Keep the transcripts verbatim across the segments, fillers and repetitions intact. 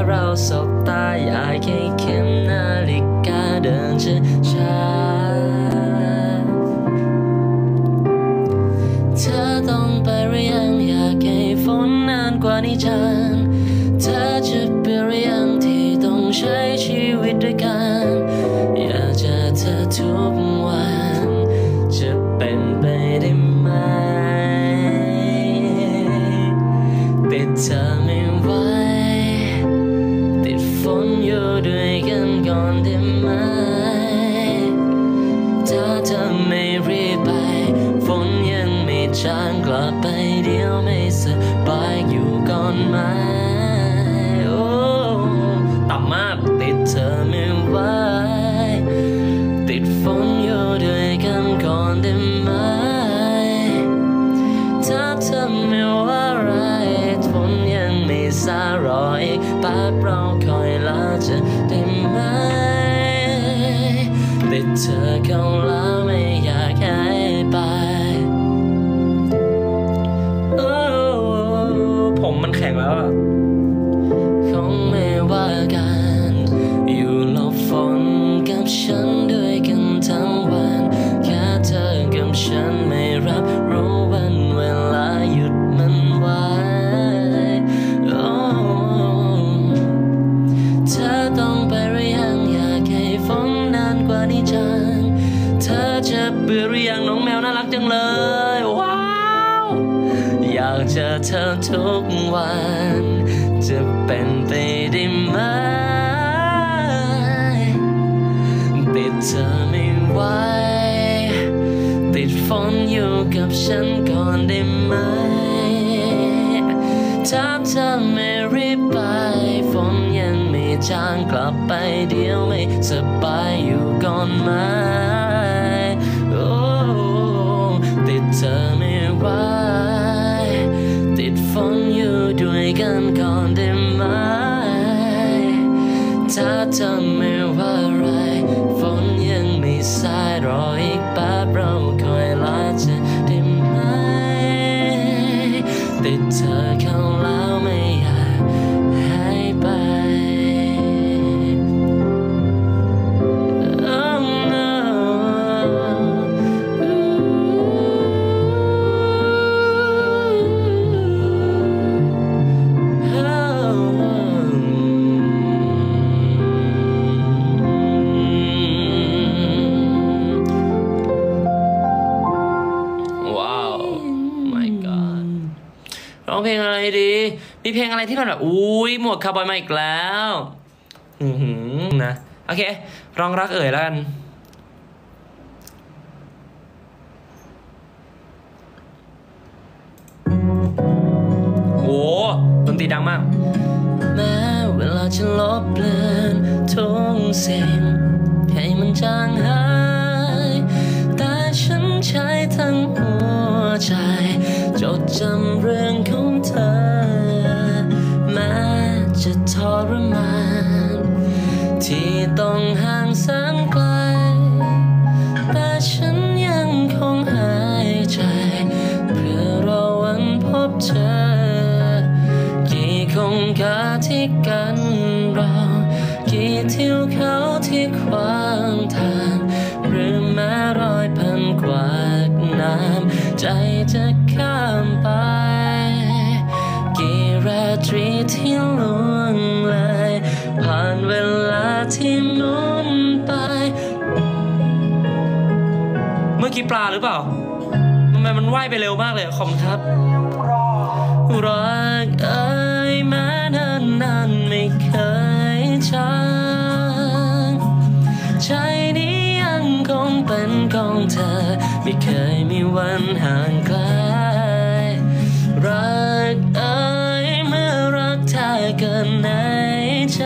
เราสบตาอยากให้เข็มนาฬิกาเดินช้าๆเธอต้องไปหรือยังอยากให้ฝนนานกว่านี้จังเธอจะเบื่อหรือยังที่ต้องใช้ชีวิตด้วยกันอยากเจอเธอทุกวันจะเป็นไปได้ไหมติดเธอไม่ไหวติดฝนอยู่ด้วยกันก่อนได้ไหมถ้าเธอไม่รีบไปฝนยังไม่จางกลับไปเดี๋ยวไม่สบายอยู่ก่อนไหมโอ้ต่ำมากติดเธอไม่ไหวติดฝนอยู่ด้วยกันก่อนได้ไหมถ้าเธอไม่ว่าอะไรฝนยังไม่ซารออีกแป๊บเราคอยลาจะได้ไหมติดเธอเข้าแล้วไม่อยากให้ไปโอ้ผมมันแข็งแล้วอะคงไม่ว่ากันอยู่หลบฝนกับฉันด้วยกันทั้งวันแค่เธอกับฉันไม่รับรู้วันเวลาหยุดมันไว้โอ้เธอต้องไปหรือยังอยากให้ฝนนานกว่านี้จังเธอจะเบื่อหรือยังน้องแมวน่ารักจังเลยว้าวอยากเจอเธอทุกวันจะเป็นไปได้ไหมติดเธอไม่ไหวติดฝนอยู่กับฉันก่อนได้ไหมถ้าเธอไม่รีบไปฝนยังไม่จางกลับไปเดี๋ยวไม่สบายอยู่ก่อนไหมโอ้ติดเธอไม่ไหวติดฝนอยู่ด้วยกันก่อนได้ไหมถ้าเธอไม่ว่าอะไรฝนยังไม่สายรออีกแป๊บเราคอยลาจะได้ไหมติดเธอเข้าแล้วไม่อยากให้ไป oh, no. Wow my god ร้องเพลงอะไรดีมีเพลงอะไรที่มันแบบอุ้ยหมวกคาร์บอยมาอีกแล้วอือหือนะโอเคร้องรักเอ่ยแล้วกันโอ้ดนตรีดังมากแม้เวลาจะลบเลือนทุกสิ่งให้มันจางหายแต่ฉันใช้ทั้งหัวใจจดจำเรื่องของเธอแม้จะทรมานที่ต้องห่างแสนไกลแต่ฉันยังคงหายใจเพื่อรอวันพบเธอกี่คงคาที่กันเรากี่ทิวเขาที่ขวางทางหรือแม้รอยพันกวาดน้ำใจจะข้ามไปกี่ราตรีที่ล่วงเลยผ่านเวลาที่หมุนไปเมื่อกี้ปลาหรือเปล่าทำไมมันว่ายไปเร็วมากเลยขอบคุณครับรักเอ่ยแม้นานนานไม่เคยจางใจนี้ยังคงเป็นของเธอไม่เคยมีวันห่างไกลรักเอ่ยเมื่อรักเธอเกินในใจ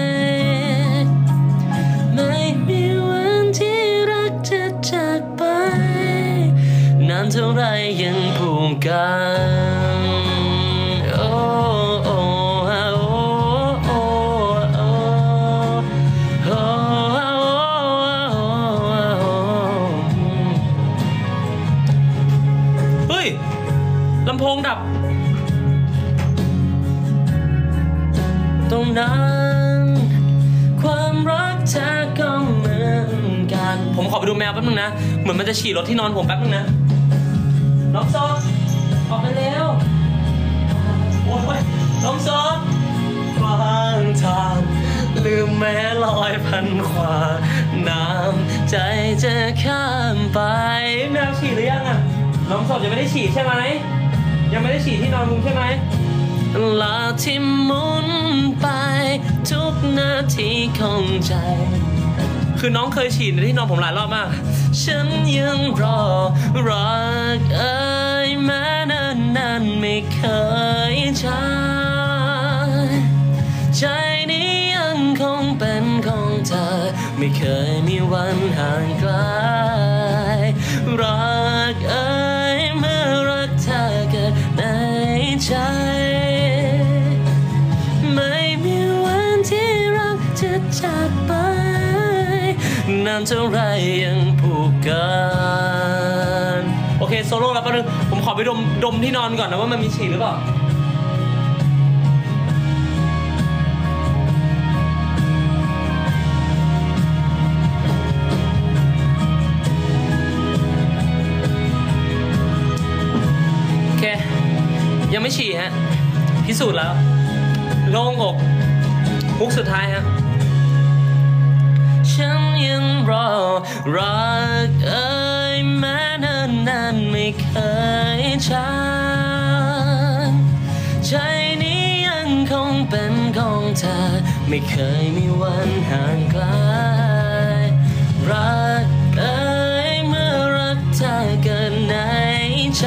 ไม่มีวันที่รักจะจากไปนานเท่าไรยังผูกกันโอ้โอ้โอ้โอ้โอ้โอ้เฮ้ยลำโพงดับตตรงนั้นความรักเธอก็เหมือนกันผมขอไปดูแมวแป๊บนึงนะเหมือนมันจะฉี่รถที่นอนผมแป๊บนึงนะน้องซอสออกไปแล้วโอ้ยน้องซอสกลางทางลืมแม้ลอยพันขวาน้ำใจจะข้ามไปแมวฉี่หรือยังอ่ะน้องซอสยังไม่ได้ฉี่ใช่ไหมยังไม่ได้ฉี่ที่นอนมุมใช่ไหมลาที่หมุนไปทุกนาทีของใจคือน้องเคยฉี่ในที่นอนผมหลายรอบมากฉันยังรอรักเอ่ยแม้นานนานไม่เคยจางใจนี้ยังคงเป็นของเธอไม่เคยมีวันห่างไกลรักเอ่ยเมื่อรักเธอเกิดในใจไม่มีวันที่รักจะจากไปนานเท่าไรยังผูกกันโอเคโซโล่แล้วแป๊บนึงผมขอไปดมดมที่นอนก่อนนะว่ามันมีฉี่หรือเปล่าโอเคยังไม่ฉี่ฮะพิสูจน์แล้วโล่งอกมุกสุดท้ายฮะฉันยังรอรักเอ่ยแม้นานนานไม่เคยจางใจนี้ยังคงเป็นของเธอไม่เคยมีวันห่างไกลรักเอ่ยเมื่อรักเธอเกิดในใจ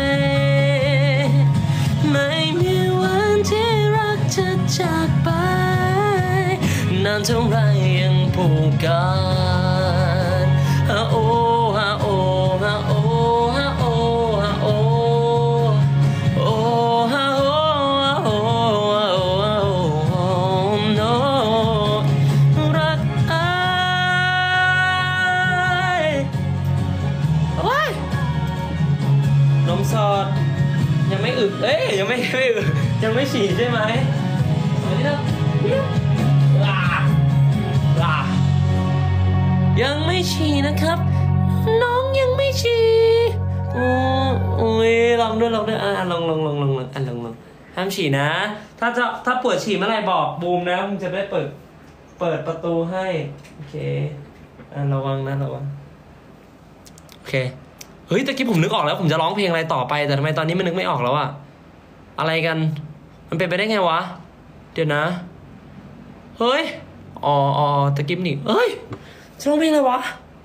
ไม่มีวันที่รักจะจากไปนานเท่าไรยังผูกกันฮะโอฮะโอฮะโอฮะโอฮะโอโอฮะโอฮะโอโอโนรักเอ้ยโอ้ยนมสดยังไม่อึเอ้ยยังไม่ไม่อึยังไม่ฉี่ใช่ไหมสวัสดีครับยังไม่ฉี่นะครับน้องยังไม่ฉี่โอ้ยลองด้วยลองด้วยอ่ะลองลองลองลองอ่ะลองลองห้ามฉี่นะถ้าจะถ้าปวดฉี่เมื่อไหร่บอกบูมนะบูมจะได้เปิดเปิดประตูให้โอเคอ่ะระวังนะระวังโอเคเฮ้ยตะกี้ผมนึกออกแล้วผมจะร้องเพลงอะไรต่อไปแต่ทำไมตอนนี้มันนึกไม่ออกแล้วอะอะไรกันมันเป็นไปได้ไงวะเดี๋ยวนะเฮ้ยอ๋ออ๋อตะกี้นี่เฮ้ยจะร้องเพลงอะไรวะ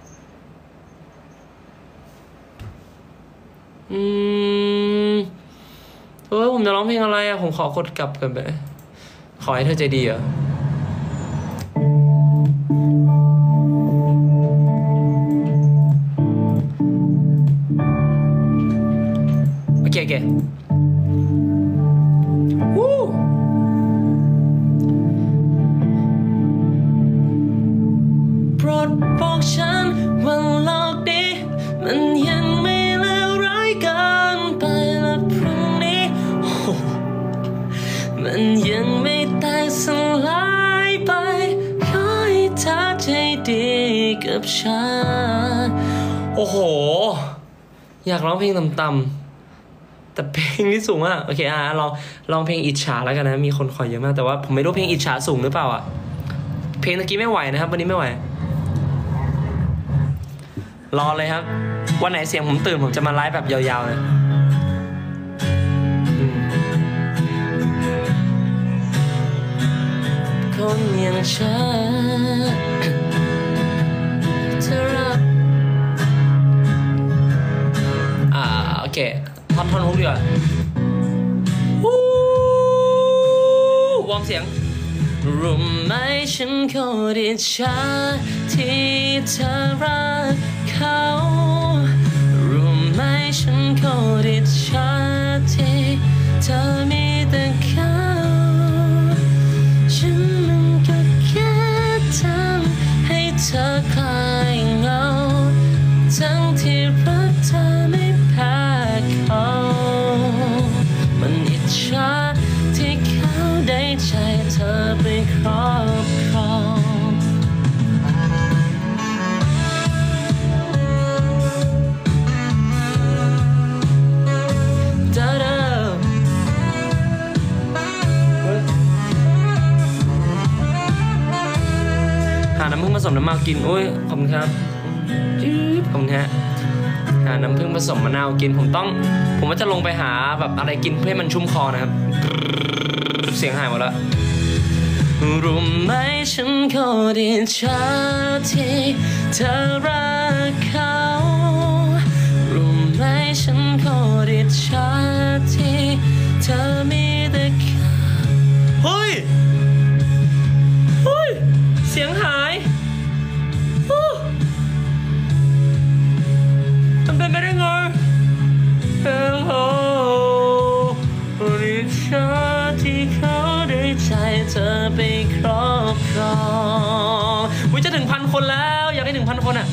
อืมเฮ้ยผมจะร้องเพลงอะไรอะผมขอกดกลับกันไปขอให้เธอใจดีอะโอเคโอเควู้โปรดบอกฉันว่าโลกนี้มันยังไม่เลวร้ายเกินไปและพรุ่งนี้มันยังไม่แตกสลายไปขอให้เธอใจดีกับฉันโอ้โหอยากร้องเพลงต่ำๆแต่เพลงนี้สูงมากโอเคอ่ะลองลองเพลงอิจฉาแล้วกันนะมีคนขอเยอะมากแต่ว่าผมไม่รู้เพลงอิจฉาสูงหรือเปล่าอ่ะเพลงตะกี้ไม่ไหวนะครับวันนี้ไม่ไหวรอเลยครับวันไหนเสียงผมตื่นผมจะมาไลฟ์แบบยาวๆเลยคนอย่างฉันเธอรักอ่าโอเคท่อนท่อนฮุกดีกว่าวู้วอร์มเสียงรู้ไหมฉันโคตรอิจฉาที่เธอรักเขารู้ไหมฉันโคตรอิจฉาที่เธอมีแต่เขาฉันมันก็แค่ทำให้เธอคลายเหงาทั้งที่รักเธอไม่แพ้เขามันอิจฉาที่เขาได้ใจเธอไปครอบครองดาดาหาน้ำผึ้งผสมน้ำมะนาวกินโอ้ยขอบคุณครับขอบคุณฮะหาน้ำผึ้งผสมมะนาวกินผมต้องผมว่าจะลงไปหาแบบอะไรกินเพื่อให้มันชุ่มคอนะครับเสียงหายหมดแล้วรู้ไหมฉันโคตรอิจฉาที่เธอรักเขารู้ไหมฉันโคตรอิจฉาที่เธอมีแต่เขาเฮ้ยเฮ้ยเสียงหายมันเป็นไปได้ไงเออโอ้ริชาที่เขาได้ใจเธอไปครอบครองวิจะถึงพันคนแล้วอยากให้ถึงพันคนอ่ะ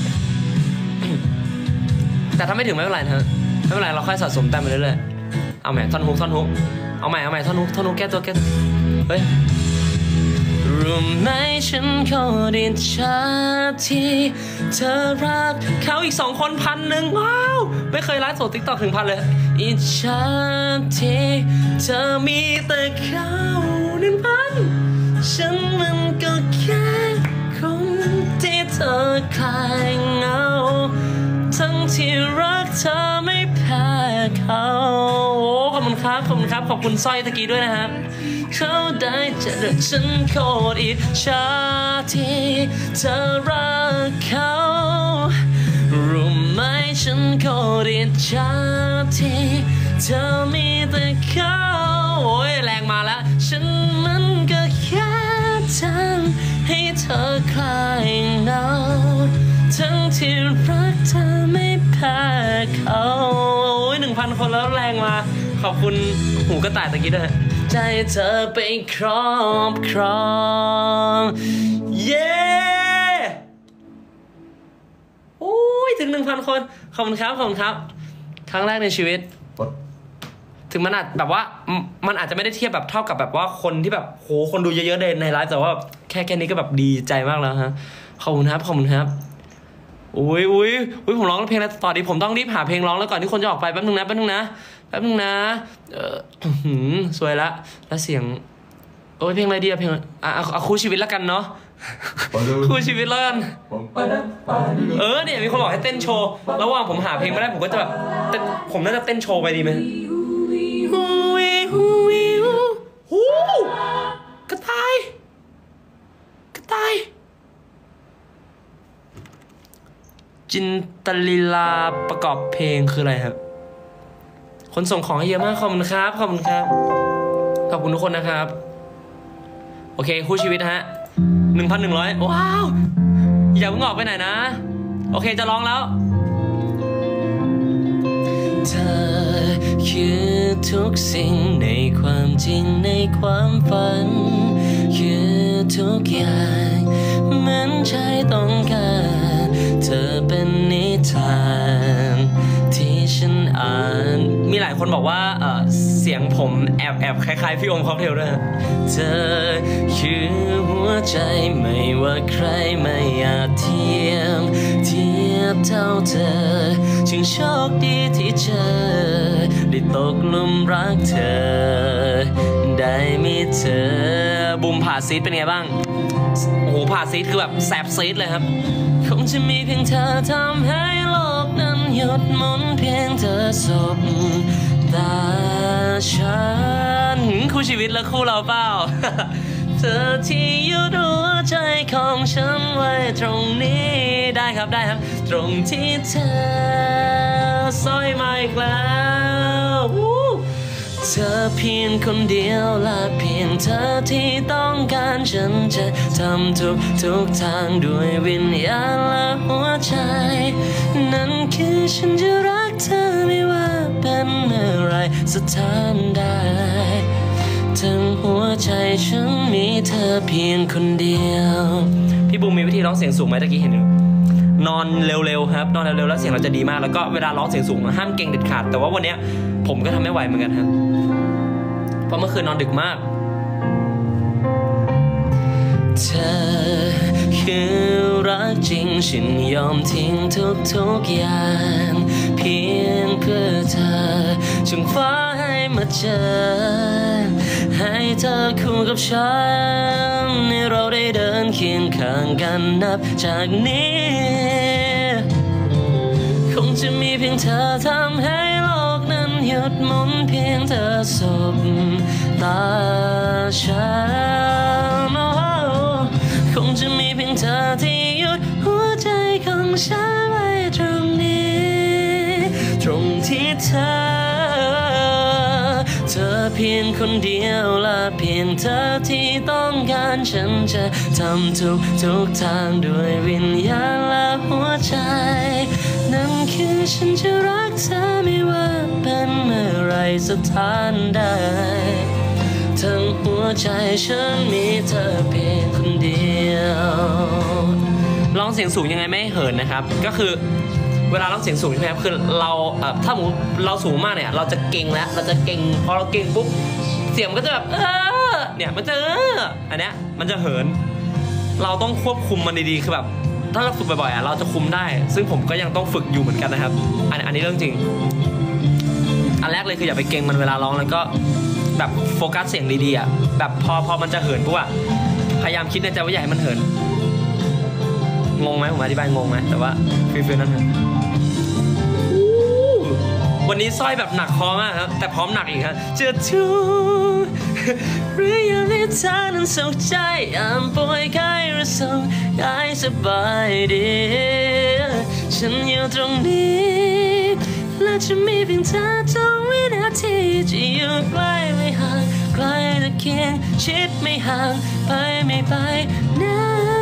แต่ถ้าไม่ถึงไม่เป็นไรนะไม่เป็นไรเราค่อยสะสมแต้มไปเรื่อยๆเอาใหม่ท่อนฮุกท่อนฮุกเอาใหม่เอาใหม่ท่อนฮุกท่อนฮุกแก้ตัวแก้เฮ้ยรู้ไหมฉันโคตรอิจฉาที่เธอรักเขาอีกสองคนพันหนึ่งว้าวไม่เคยไลฟ์สดติ๊กต็อกถึงพันเลยอิจฉาที่เธอมีแต่เขาหนึ่งพันฉันมันก็แค่คนที่เธอคลายเงาทั้งที่รักเธอไม่แพ้เขาโอ้ขอบคุณครับขอบคุณครับขอบคุณสร้อยตะกี้ด้วยนะครับเขาได้เจอฉันโคตรอิจฉาที่เธอรักเขารู้ไหมฉันโคตรอิจฉาที่เธอมีแต่เขาโอ้ยแรงมาแล้วฉันมันก็แค่ทำให้เธอคลายเหงาทั้งที่รักเธอไม่แพ้เขาโอ้ยหนึ่งพันคนแล้วแรงมาขอบคุณหูกระต่ายตะกี้ด้วยใจเธอไปครอบครองเย้โอ้ยถึงหนึ่งพันคนขอบคุณครับขอบคุณครับครั้งแรกในชีวิตถึงมันอาจแบบว่ามันอาจจะไม่ได้เทียบแบบเท่ากับแบบว่าคนที่แบบโหคนดูเยอะๆในในไลฟ์แต่ว่าแค่แค่นี้ก็แบบดีใจมากแล้วฮะขอบคุณครับขอบคุณครับอุ้ยอุ้ยอุ้ยผมร้องเพลงแล้วต่อดีผมต้องรีบหาเพลงร้องแล้วก่อนที่คนจะออกไปแป๊บนึงนะแป๊บนึงนะแป๊บนึงนะเออหืมสวยละแล้วเสียงโอ้ยเพลงอะไรดีอะเพลงอ่ะเอาคู่ชีวิตแล้วกันเนาะคู่ชีวิตแล้วกันเออเนี่ยมีคนบอกให้เต้นโชว์ระหว่างผมหาเพลงไม่ได้ผมก็จะแบบผมน่าจะเต้นโชว์ไปดีไหมฮูวีฮูวีฮูกระต่ายกระต่ายจินตลีลาประกอบเพลงคืออะไรครับคนส่งของให้เยอะมากขอบคุณครับขอบคุณครับขอบคุณทุกคนนะครับโอเคคู่ชีวิตฮะหนึ่งพันหนึ่งร้อยว้าวอย่าเพิ่งออกไปไหนนะโอเคจะร้องแล้วเธอคือทุกสิ่งในความจริงในความฝันคือทุกอย่างเหมือนใจต้องการเธอเป็นนิทานที่ฉันอ่านมีหลายคนบอกว่าเออเสียงผมแอบแอบคล้ายๆพี่โอมค็อกเทลด้วยเธอคือหัวใจไม่ว่าใครไม่อาจเทียมเทียบเท่าเธอจึงโชคดีที่เจอได้ตกหลุมรักเธอได้มีเธอบุมผ่าซีดเป็นไงบ้างโอ้โหผ่าซีดคือแบบแสบซีดเลยครับคงจะมีเพียงเธอทำให้โลกนั้นหยุดหมุนเพียงเธอสบตาฉันคู่ชีวิตและคู่เราเปล่า เธอที่อยู่หัวใจของฉันไว้ตรงนี้ได้ครับได้ครับตรงที่เธอสร้อยมาอีกแล้วเธอเพียงคนเดียวและเพียงเธอที่ต้องการฉันจะทำทุกทุกทางด้วยวิญญาณและหัวใจนั่นคือฉันจะรักเธอไม่ว่าเป็นเมื่อไรสถานใดทั้งหัวใจฉันมีเธอเพียงคนเดียวพี่บูมมีวิธีร้องเสียงสูงไหมตะกี้เห็นอยู่นอนเร็วๆครับนอนเร็วๆแล้วเสียงเราจะดีมากแล้วก็เวลาร้องเสียงสูงห้ามเก่งเด็ดขาดแต่ว่าวันนี้ผมก็ทำไม่ไหวเหมือนกันครับเพราะเมื่อคืนนอนดึกมากริงฉันยอมทิ้งทุกทุกอย่างเพียงเพื่อเธอจึงฟ้าให้มาเจอให้เธอคู่กับฉันให้เราได้เดินเคียงข้างกันนับจากนี้คงจะมีเพียงเธอทำให้โลกนั้นหยุดหมุนเพียงเธอสบตาฉันคงจะมีเพียงเธอที่หยุดหัวใจของฉันไว้ตรงนี้ตรงที่เธอเธอเพียงคนเดียวและเพียงเธอที่ต้องการฉันจะทำทุกทุกทางด้วยวิญญาณและหัวใจนั่นคือฉันจะรักเธอไม่ว่าเป็นเมื่อไรสถานใดทั้งหัวใจฉันมีเธอเพียงคนเดียวร้องเสียงสูงยังไงไม่เหินนะครับก็คือเวลาร้องเสียงสูงใช่ไหมครับคือเราเอ่อถ้าหมูเราสูงมากเนี่ยเราจะเก่งแล้วเราจะเก่งพอเราเก่งปุ๊บเสียงมันก็จะแบบเออเนี่ยมันจะเอออันเนี้ยมันจะเหินเราต้องควบคุมมันดีๆคือแบบถ้าเราฝึกบ่อยๆอ่ะเราจะคุมได้ซึ่งผมก็ยังต้องฝึกอยู่เหมือนกันนะครับอันอันนี้เรื่องจริงอันแรกเลยคืออย่าไปเก่งมันเวลาร้องแล้วก็แบบโฟกัสเสียงดีๆอ่ะแบบพอพอมันจะเหินปุ๊บอ่ะพยายามคิดในใจว่าอย่าให้มันเหินงงไหมผมอธิบายงงไหมแต่ว่าฟีลๆนั่นนะวันนี้สร้อยแบบหนักคอมากครับแต่พร้อมหนักอีกครับจะทุกหรือยังให้เธอนั้นสุขใจยามป่วยไข้หรือสุขกายสบายดีฉันอยู่ตรงนี้และจะมีเพียงเธอทุกวินาทีจะอยู่ใกล้ไม่ห่างใกล้ตะเคียงชิดไม่ห่างไปไม่ไปนะ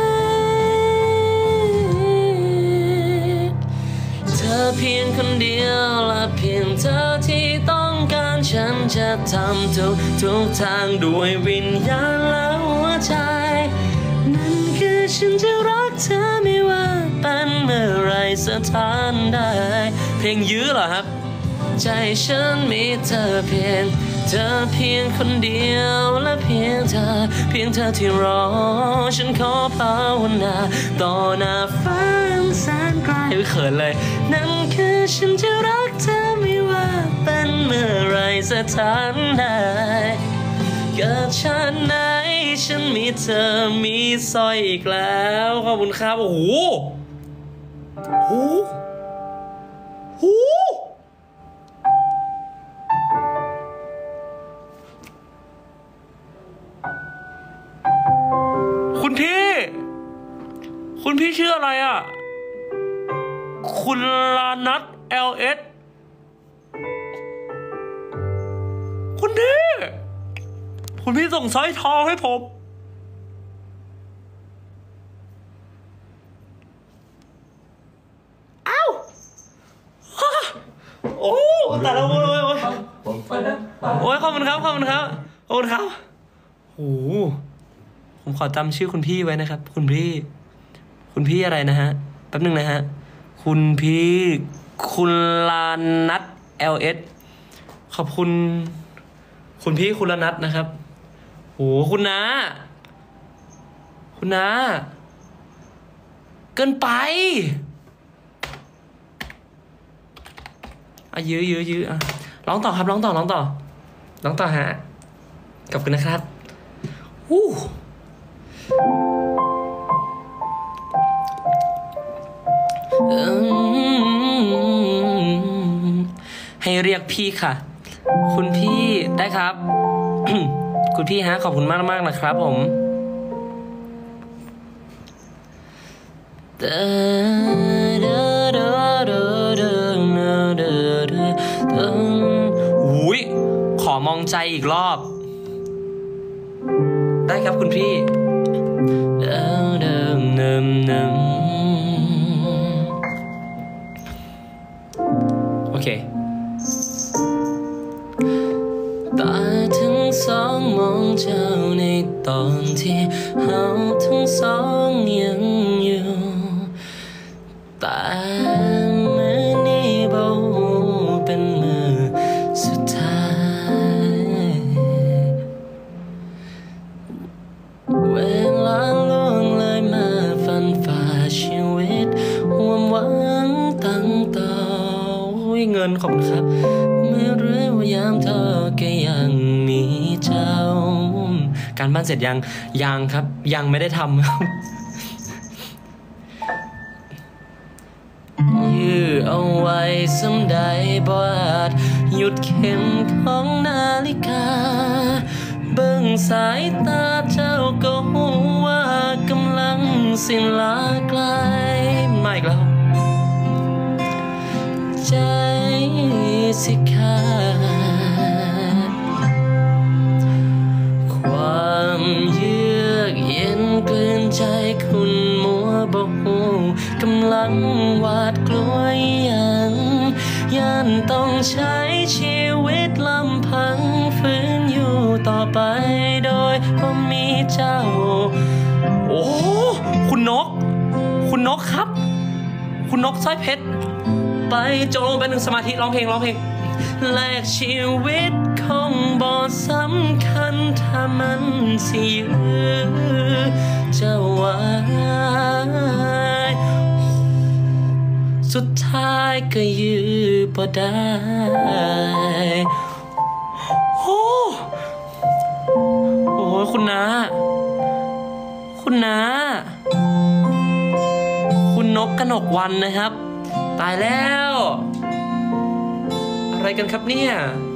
เธอเพียงคนเดียวและเพียงเธอที่ต้องการฉันจะทำทุกทุกทางด้วยวิญญาณและหัวใจนั่นคือฉันจะรักเธอไม่ว่าเป็นเมื่อไรสถานใดเพลงยื้อเหรอครับใจฉันมีเธอเพียงเธอเพียงคนเดียวและเพียงเธอเพียงเธอที่รอฉันขอภาวนาต่อหน้าฟ้าแสนไกลเขินเลยนั่นคือฉันจะรักเธอไม่ว่าเป็นเมื่อไรสถานใดเกิดชาติไหนฉันมีเธอมีสร้อยอีกแล้วขอบคุณครับโอ้โหโอ้โหคุณพี่คุณพี่ชื่ออะไรอ่ะคุณลานัท แอล เอส คุณพี่คุณพี่ส่งสร้อยทองให้ผมอ้าวโอ้แต่ละโอ้ยโอ้ยโอ้ยโอ้ยขอบคุณครับขอบคุณครับขอบคุณครับโอ้ผมขอจำชื่อคุณพี่ไว้นะครับคุณพี่คุณพี่อะไรนะฮะแป๊บนึงนะฮะคุณพี่คุณลานัท แอล เอส ขอบคุณคุณพี่คุณลานัทนะครับโอ้คุณน้าคุณน้าเกินไปอ่ะยื้อยื้อยื้ออ่ะร้องต่อครับร้องต่อร้องต่อร้องต่อฮะขอบคุณนะครับอู้ให้เรียกพี่ค่ะคุณพี่ได้ครับ คุณพี่ฮะขอบคุณมากมากนะครับผมอุ้ยขอมองใจอีกรอบได้ครับคุณพี่โอเคตาทั้งสองมองเจ้าในตอนที่เราทั้งสองยังอยู่แต่มือนี้บ่เป็นมือสุดท้ายเวลาล่วงเลยมาฟันฝ่าชีวิกินขอบคุณครับเมื่อเรื่อยามเธอก็ยังมีเจ้าการบ้านเสร็จยังยังครับยังไม่ได้ทำครับยื้อเอาไว้สำใดบาดหยุดเข็มของนาฬิกาเบิ่งสายตาเจ้าก็หูว่ากำลังสิ้นลาไกลไม่อีกแล้วใจสิขาดความเยือกเย็นเกินใจคุณมัวบอกหูกำลังหวาดกลัวอย่างยันต้องใช้ชีวิตลำพังฝืนอยู่ต่อไปโดยบ่มีเจ้าโอ้คุณนกคุณนกครับคุณนกสร้อยเพชรไปโจงไปหนึ่งสมาธิร้องเพลงร้องเพลงแลกชีวิตคงบ่สำคัญถ้ามันสิยื้อจะไว้สุดท้ายก็ยื้อบ่ได้โอ้โหคุณน้าคุณน้าคุณนกกนกวันนะครับตายแล้วอะไรกันครับเนี่ย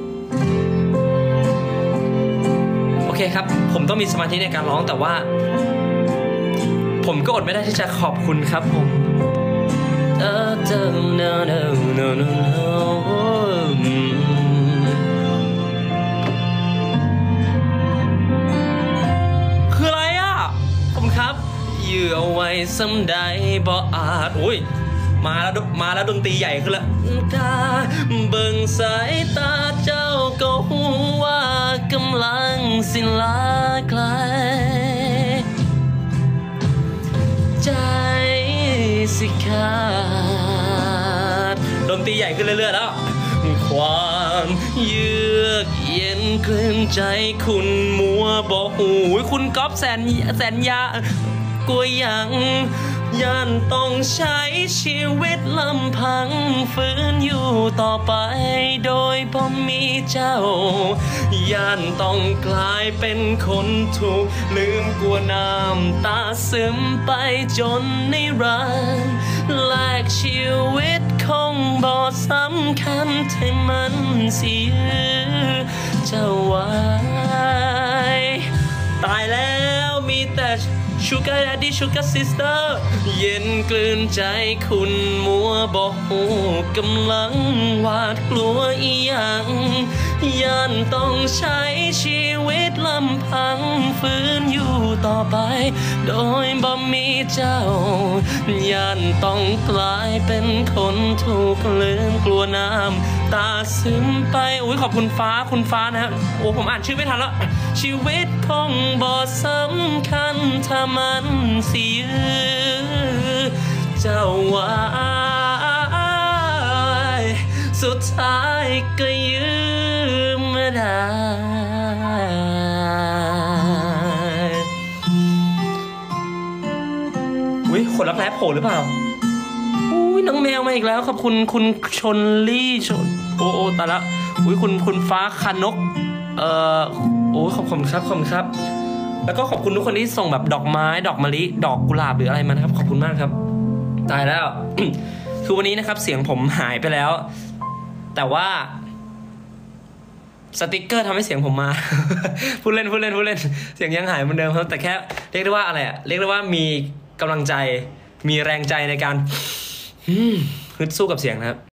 โอเคครับผมต้องมีสมาธิในการร้องแต่ว่าผมก็อดไม่ได้ที่จะขอบคุณครับผมเออเจอ no no no no no คืออะไรอ่ะผมครับยื้อเอาไว้สำใดบ่อาจโอ้ยมาแล้วมาแล้วดนตรีใหญ่ขึ้นแล้วตาเบิ่งสายตาเจ้าก็หูว่ากำลังสิ้นลาไกลใจสิขาดดนตรีใหญ่ขึ้นเรื่อยๆแล้วความเยือกเย็นเกินใจคุณมัวบอกหูคุณก๊อฟแสนแสนยากลัวยังยันต้องใช้ชีวิตลำพังฝืนอยู่ต่อไปโดยบ่มีเจ้ายันต้องกลายเป็นคนถูกลืมกลัวน้ำตาซึมไปจนนิรันดร์แลกชีวิตคงบ่สำคัญที่มันสิยื้อจะไว้ตายแล้วมีแต่ชูการ์แดดดี้ชูการ์ซิสเตอร์เย็นกลืนใจคุณมัวบอกหูกำลังหวาดกลัวอีหยังยันต้องใช้ชีวิตลำพังฝืนอยู่ต่อไปโดยบ่มีเจ้ายันต้องกลายเป็นคนถูกลืมกลัวน้ำตาซึมไปอุ้ยขอบคุณฟ้าคุณฟ้านะครับโอ้ผมอ่านชื่อไม่ทันแล้วชีวิตคงบ่สำคัญถ้ามันสิยื้อจะไว้สุดท้ายก็ยื้อไม่ได้อุ้ยคนรักแร้โผล่หรือเปล่าอุ้ยน้องแมวมาอีกแล้วขอบคุณคุณชนลี่ชนโอ้โอ้ตายละอุ้ยคุณคุณฟ้าคานกเอ่อโอ้ขอบคุณครับขอบคุณครับแล้วก็ขอบคุณทุกคนที่ส่งแบบดอกไม้ดอกมะลิดอกกุหลาบหรืออะไรมานะครับขอบคุณมากครับตายแล้ว คือวันนี้นะครับเสียงผมหายไปแล้วแต่ว่าสติกเกอร์ทำให้เสียงผมมา พูดเล่นพูดเล่นพูดเล่นเสียงยังหายเหมือนเดิมครับแต่แค่เรียกได้ว่าอะไรอะเรียกได้ว่ามีกำลังใจมีแรงใจในการฮึดสู้กับเสียงนะครับ